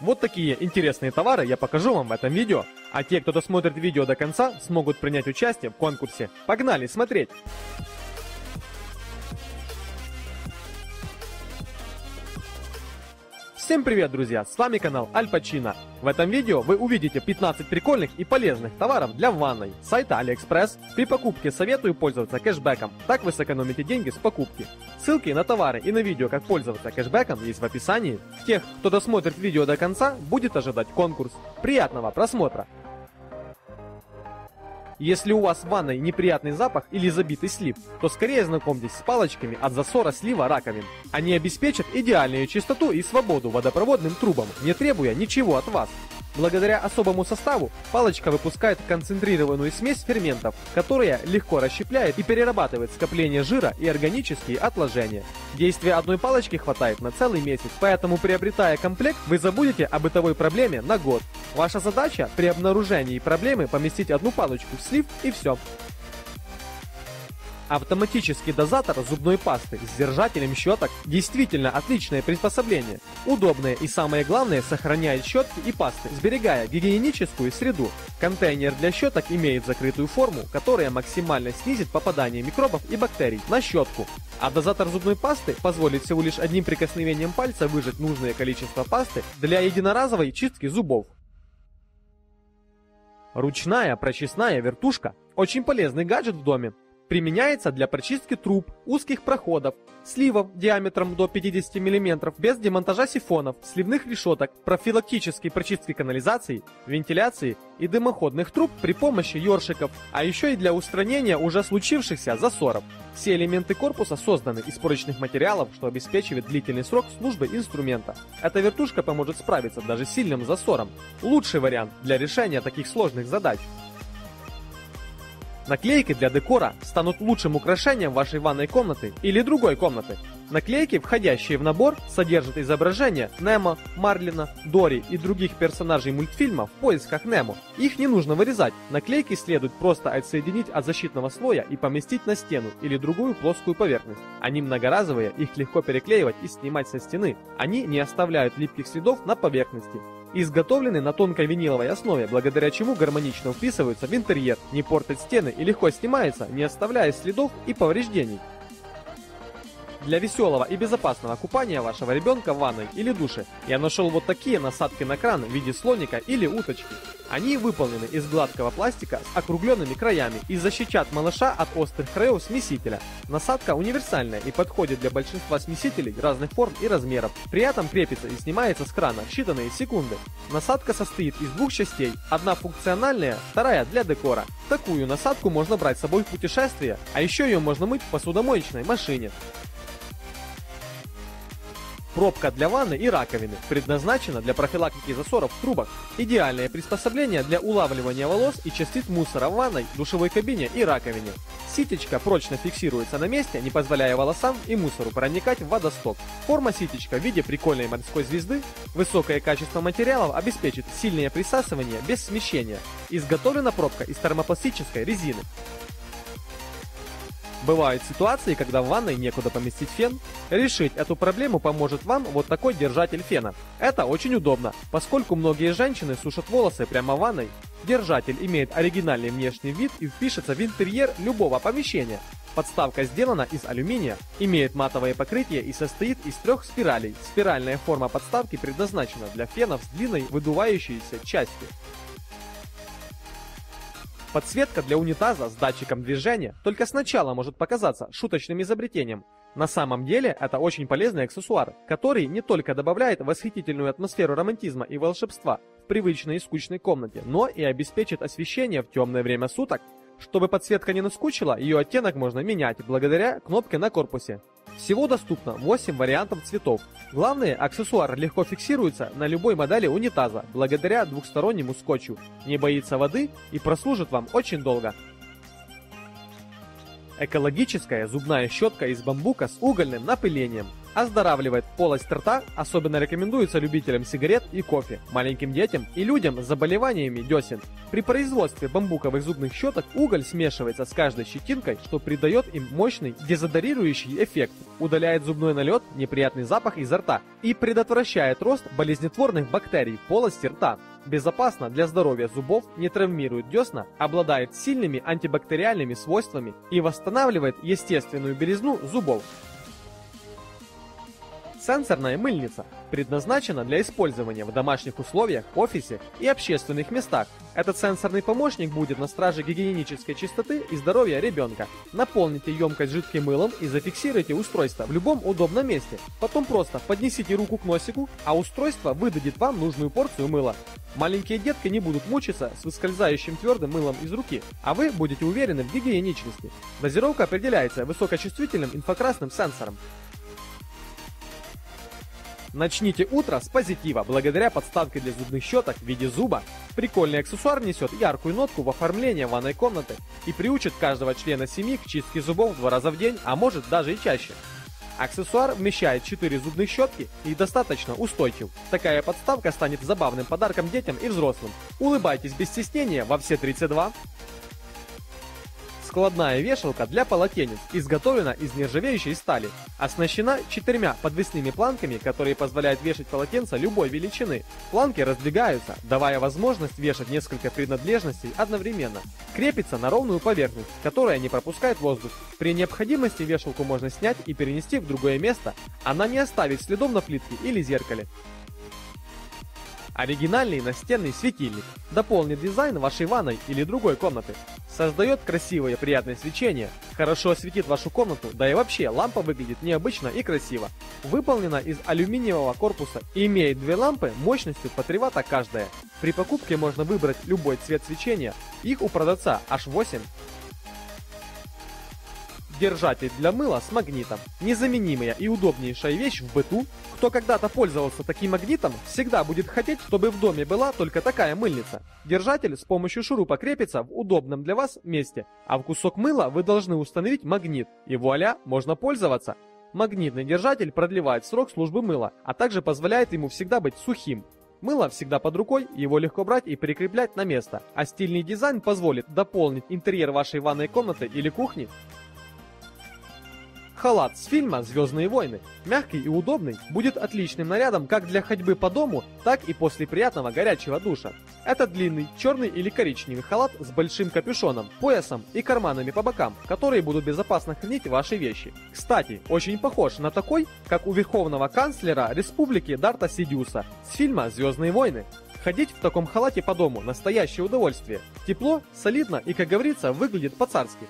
Вот такие интересные товары я покажу вам в этом видео. А те, кто досмотрит видео до конца, смогут принять участие в конкурсе. Погнали смотреть! Всем привет, друзья! С вами канал Аль Пачино. В этом видео вы увидите 15 прикольных и полезных товаров для ванной с сайта AliExpress. При покупке советую пользоваться кэшбэком, так вы сэкономите деньги с покупки. Ссылки на товары и на видео, как пользоваться кэшбэком, есть в описании. Тех, кто досмотрит видео до конца, будет ожидать конкурс. Приятного просмотра! Если у вас в ванной неприятный запах или забитый слив, то скорее знакомьтесь с палочками от засора слива раковин. Они обеспечат идеальную чистоту и свободу водопроводным трубам, не требуя ничего от вас. Благодаря особому составу палочка выпускает концентрированную смесь ферментов, которая легко расщепляет и перерабатывает скопление жира и органические отложения. Действия одной палочки хватает на целый месяц, поэтому приобретая комплект, вы забудете о бытовой проблеме на год. Ваша задача при обнаружении проблемы поместить одну палочку в слив и все. Автоматический дозатор зубной пасты с держателем щеток действительно отличное приспособление. Удобное и самое главное, сохраняет щетки и пасты, сберегая гигиеническую среду. Контейнер для щеток имеет закрытую форму, которая максимально снизит попадание микробов и бактерий на щетку. А дозатор зубной пасты позволит всего лишь одним прикосновением пальца выжать нужное количество пасты для единоразовой чистки зубов. Ручная прочистная вертушка – очень полезный гаджет в доме. Применяется для прочистки труб, узких проходов, сливов диаметром до 50 мм, без демонтажа сифонов, сливных решеток, профилактической прочистки канализации, вентиляции и дымоходных труб при помощи ёршиков, а еще и для устранения уже случившихся засоров. Все элементы корпуса созданы из прочных материалов, что обеспечивает длительный срок службы инструмента. Эта вертушка поможет справиться даже с сильным засором. Лучший вариант для решения таких сложных задач. Наклейки для декора станут лучшим украшением вашей ванной комнаты или другой комнаты. Наклейки, входящие в набор, содержат изображения Немо, Марлина, Дори и других персонажей мультфильма «В поисках Немо». Их не нужно вырезать, наклейки следует просто отсоединить от защитного слоя и поместить на стену или другую плоскую поверхность. Они многоразовые, их легко переклеивать и снимать со стены. Они не оставляют липких следов на поверхности. Изготовлены на тонкой виниловой основе, благодаря чему гармонично вписываются в интерьер, не портят стены и легко снимаются, не оставляя следов и повреждений. Для веселого и безопасного купания вашего ребенка в ванной или душе я нашел вот такие насадки на кран в виде слоника или уточки. Они выполнены из гладкого пластика с округленными краями и защитят малыша от острых краев смесителя. Насадка универсальная и подходит для большинства смесителей разных форм и размеров. При этом крепится и снимается с крана в считанные секунды. Насадка состоит из двух частей, одна функциональная, вторая для декора. Такую насадку можно брать с собой в путешествие, а еще ее можно мыть в посудомоечной машине. Пробка для ванны и раковины предназначена для профилактики засоров в трубах. Идеальное приспособление для улавливания волос и частиц мусора в ванной, душевой кабине и раковине. Ситечка прочно фиксируется на месте, не позволяя волосам и мусору проникать в водосток. Форма ситечка в виде прикольной морской звезды. Высокое качество материалов обеспечит сильное присасывание без смещения. Изготовлена пробка из термопластической резины. Бывают ситуации, когда в ванной некуда поместить фен. Решить эту проблему поможет вам вот такой держатель фена. Это очень удобно, поскольку многие женщины сушат волосы прямо в ванной. Держатель имеет оригинальный внешний вид и впишется в интерьер любого помещения. Подставка сделана из алюминия, имеет матовое покрытие и состоит из 3 спиралей. Спиральная форма подставки предназначена для фенов с длинной выдувающейся частью. Подсветка для унитаза с датчиком движения только сначала может показаться шуточным изобретением. На самом деле это очень полезный аксессуар, который не только добавляет восхитительную атмосферу романтизма и волшебства в привычной и скучной комнате, но и обеспечит освещение в темное время суток. Чтобы подсветка не наскучила, ее оттенок можно менять благодаря кнопке на корпусе. Всего доступно 8 вариантов цветов. Главное, аксессуар легко фиксируется на любой модели унитаза благодаря двухстороннему скотчу. Не боится воды и прослужит вам очень долго. Экологическая зубная щетка из бамбука с угольным напылением. Оздоравливает полость рта, особенно рекомендуется любителям сигарет и кофе, маленьким детям и людям с заболеваниями десен. При производстве бамбуковых зубных щеток уголь смешивается с каждой щетинкой, что придает им мощный дезодорирующий эффект, удаляет зубной налет, неприятный запах изо рта и предотвращает рост болезнетворных бактерий в полости рта. Безопасно для здоровья зубов, не травмирует десна, обладает сильными антибактериальными свойствами и восстанавливает естественную белизну зубов. Сенсорная мыльница предназначена для использования в домашних условиях, офисе и общественных местах. Этот сенсорный помощник будет на страже гигиенической чистоты и здоровья ребенка. Наполните емкость жидким мылом и зафиксируйте устройство в любом удобном месте. Потом просто поднесите руку к носику, а устройство выдадит вам нужную порцию мыла. Маленькие детки не будут мучиться с выскользающим твердым мылом из руки, а вы будете уверены в гигиеничности. Дозировка определяется высокочувствительным инфракрасным сенсором. Начните утро с позитива благодаря подставке для зубных щеток в виде зуба. Прикольный аксессуар несет яркую нотку в оформление ванной комнаты и приучит каждого члена семьи к чистке зубов 2 раза в день, а может даже и чаще. Аксессуар вмещает 4 зубных щетки и достаточно устойчив. Такая подставка станет забавным подарком детям и взрослым. Улыбайтесь без стеснения во все 32. Складная вешалка для полотенец изготовлена из нержавеющей стали. Оснащена 4 подвесными планками, которые позволяют вешать полотенца любой величины. Планки раздвигаются, давая возможность вешать несколько принадлежностей одновременно. Крепится на ровную поверхность, которая не пропускает воздух. При необходимости вешалку можно снять и перенести в другое место. Она не оставит следов на плитке или зеркале. Оригинальный настенный светильник дополнит дизайн вашей ванной или другой комнаты. Создает красивое и приятное свечение, хорошо осветит вашу комнату, да и вообще лампа выглядит необычно и красиво. Выполнена из алюминиевого корпуса и имеет 2 лампы мощностью по 3 Вт каждая. При покупке можно выбрать любой цвет свечения, их у продавца аж 8. Держатель для мыла с магнитом. Незаменимая и удобнейшая вещь в быту. Кто когда-то пользовался таким магнитом, всегда будет хотеть, чтобы в доме была только такая мыльница. Держатель с помощью шурупа крепится в удобном для вас месте, а в кусок мыла вы должны установить магнит. И вуаля, можно пользоваться. Магнитный держатель продлевает срок службы мыла, а также позволяет ему всегда быть сухим. Мыло всегда под рукой, его легко брать и прикреплять на место, а стильный дизайн позволит дополнить интерьер вашей ванной комнаты или кухни. Халат с фильма «Звездные войны». Мягкий и удобный, будет отличным нарядом как для ходьбы по дому, так и после приятного горячего душа. Это длинный черный или коричневый халат с большим капюшоном, поясом и карманами по бокам, которые будут безопасно хранить ваши вещи. Кстати, очень похож на такой, как у верховного канцлера республики Дарта Сидиуса с фильма «Звездные войны». Ходить в таком халате по дому – настоящее удовольствие. Тепло, солидно и, как говорится, выглядит по-царски.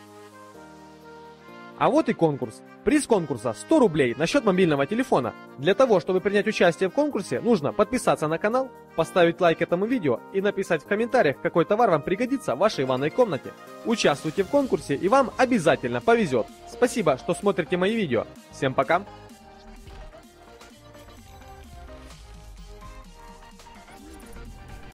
А вот и конкурс. Приз конкурса 100 рублей на счет мобильного телефона. Для того, чтобы принять участие в конкурсе, нужно подписаться на канал, поставить лайк этому видео и написать в комментариях, какой товар вам пригодится в вашей ванной комнате. Участвуйте в конкурсе и вам обязательно повезет. Спасибо, что смотрите мои видео. Всем пока!